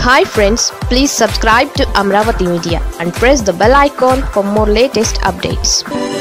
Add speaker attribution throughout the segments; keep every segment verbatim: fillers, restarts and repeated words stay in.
Speaker 1: Hi friends, please subscribe to Amravati Media and press the bell icon for more latest updates.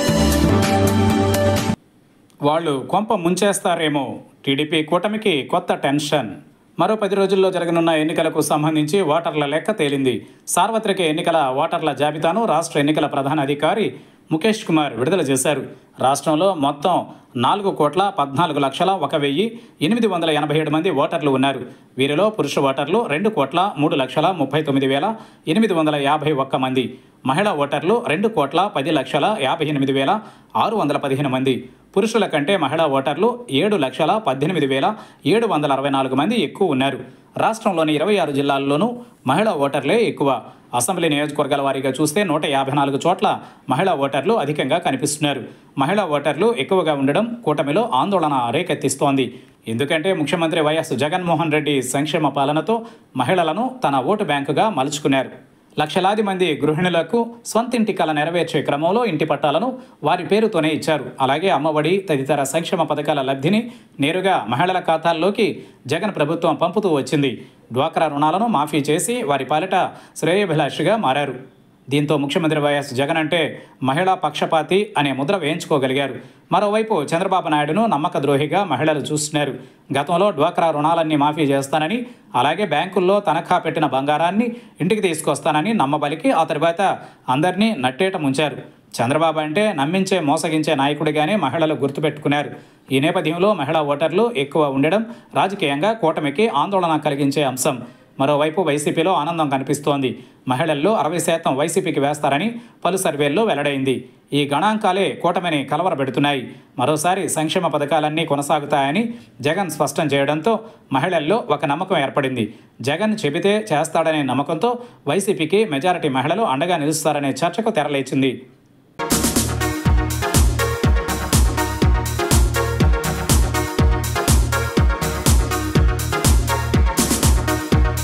Speaker 2: వాళ్ళు కొంప ముంచేస్తారేమో TDP కూటమికి కొత్త tension. మరో పది రోజుల్లో జరగనున్న ఎన్నికలకు సంబంధించి ఓటర్ల లెక్క తేలింది. సార్వత్రిక ఎన్నికల ఓటర్ల జాబితాను రాష్ట్ర ఎన్నికల ప్రధాన అధికారి ముఖేష్ కుమార్ విడుదల చేశారు. రాష్ట్రంలో మొత్తం నాలుగు కోట్ల పద్నాలుగు లక్షల ఒక వెయ్యి ఎనిమిది వందల ఎనభై ఏడు మంది ఓటర్లు ఉన్నారు. వీరిలో పురుష ఓటర్లు రెండు కోట్ల మూడు లక్షల ముప్పై తొమ్మిది వేల ఎనిమిది వందల యాభై ఒక్క మంది, మహిళా ఓటర్లు రెండు కోట్ల పది లక్షల యాభై ఎనిమిది వేల ఆరు వందల పదిహేను మంది, పురుషుల కంటే మహిళా ఓటర్లు ఏడు లక్షల పద్దెనిమిది వేల ఏడు వందల అరవై నాలుగు మంది ఎక్కువ ఉన్నారు. రాష్ట్రంలోని ఇరవై ఆరు జిల్లాల్లోనూ మహిళా ఓటర్లే ఎక్కువ. అసెంబ్లీ నియోజకవర్గాల వారీగా చూస్తే నూట యాభై నాలుగు చోట్ల మహిళా ఓటర్లు అధికంగా కనిపిస్తున్నారు. మహిళా ఓటర్లు ఎక్కువగా ఉండడం కూటమిలో ఆందోళన రేకెత్తిస్తోంది. ఎందుకంటే ముఖ్యమంత్రి వైఎస్ జగన్మోహన్ రెడ్డి సంక్షేమ పాలనతో మహిళలను తన ఓటు బ్యాంకుగా మలుచుకున్నారు. లక్షలాది మంది గృహిణులకు స్వంతింటి కల నెరవేర్చే క్రమంలో ఇంటి పట్టాలను వారి పేరుతోనే ఇచ్చారు. అలాగే అమ్మఒడి తదితర సంక్షేమ పథకాల లబ్ధిని నేరుగా మహిళల ఖాతాల్లోకి జగన్ ప్రభుత్వం పంపుతూ వచ్చింది. డ్వాక్రా రుణాలను మాఫీ చేసి వారి పాలిట శ్రేయోభిలాషిగా మారారు. దీంతో ముఖ్యమంత్రి వైఎస్ జగన్ అంటే మహిళా పక్షపాతి అనే ముద్ర వేయించుకోగలిగారు. మరోవైపు చంద్రబాబు నాయుడును నమ్మక ద్రోహిగా మహిళలు చూస్తున్నారు. గతంలో డ్వాక్రా రుణాలన్నీ మాఫీ చేస్తానని, అలాగే బ్యాంకుల్లో తనఖా పెట్టిన బంగారాన్ని ఇంటికి తీసుకొస్తానని నమ్మబలికి ఆ తర్వాత అందరినీ నట్టేట ముంచారు. చంద్రబాబు అంటే నమ్మించే మోసగించే నాయకుడిగానే మహిళలు గుర్తుపెట్టుకున్నారు. ఈ నేపథ్యంలో మహిళా ఓటర్లు ఎక్కువ ఉండడం రాజకీయంగా కూటమికి ఆందోళన కలిగించే అంశం. మరోవైపు వైసీపీలో ఆనందం కనిపిస్తోంది. మహిళల్లో అరవై శాతం వైసీపీకి వేస్తారని పలు సర్వేల్లో వెల్లడైంది. ఈ గణాంకాలే కూటమిని కలవరపెడుతున్నాయి. మరోసారి సంక్షేమ పథకాలన్నీ కొనసాగుతాయని జగన్ స్పష్టం చేయడంతో మహిళల్లో ఒక నమ్మకం ఏర్పడింది. జగన్ చెబితే చేస్తాడనే నమ్మకంతో వైసీపీకి మెజారిటీ మహిళలు అండగా నిలుస్తారనే చర్చకు తెరలేచింది.